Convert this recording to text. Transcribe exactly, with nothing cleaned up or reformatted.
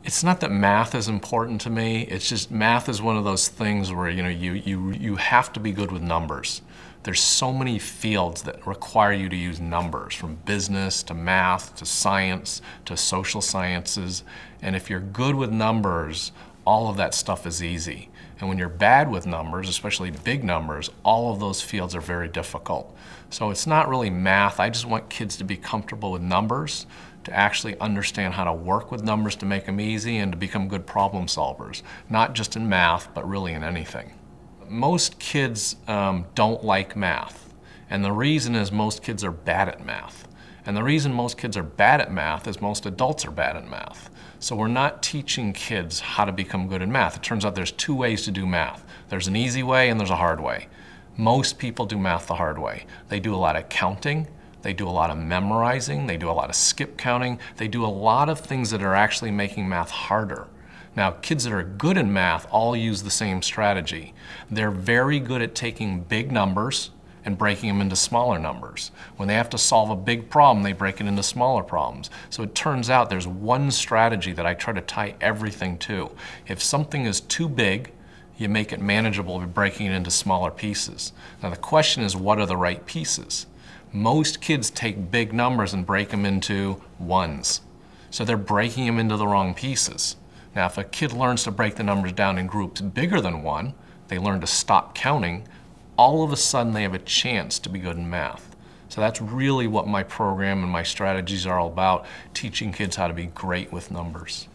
It's not that math is important to me. It's just math is one of those things where you know you you you have to be good with numbers. There's so many fields that require you to use numbers, from business to math to science to social sciences. And if you're good with numbers, all of that stuff is easy. And when you're bad with numbers, especially big numbers, all of those fields are very difficult. So it's not really math. I just want kids to be comfortable with numbers, to actually understand how to work with numbers to make them easy, and to become good problem solvers, not just in math, but really in anything. Most kids um, don't like math, and the reason is most kids are bad at math. And the reason most kids are bad at math is most adults are bad at math. So we're not teaching kids how to become good at math. It turns out there's two ways to do math. There's an easy way and there's a hard way. Most people do math the hard way. They do a lot of counting, they do a lot of memorizing, they do a lot of skip counting, they do a lot of things that are actually making math harder. Now, kids that are good in math all use the same strategy. They're very good at taking big numbers and breaking them into smaller numbers. When they have to solve a big problem, they break it into smaller problems. So it turns out there's one strategy that I try to tie everything to. If something is too big, you make it manageable by breaking it into smaller pieces. Now the question is, what are the right pieces? Most kids take big numbers and break them into ones. So they're breaking them into the wrong pieces. Now, if a kid learns to break the numbers down in groups bigger than one, they learn to stop counting, all of a sudden they have a chance to be good in math. So that's really what my program and my strategies are all about, teaching kids how to be great with numbers.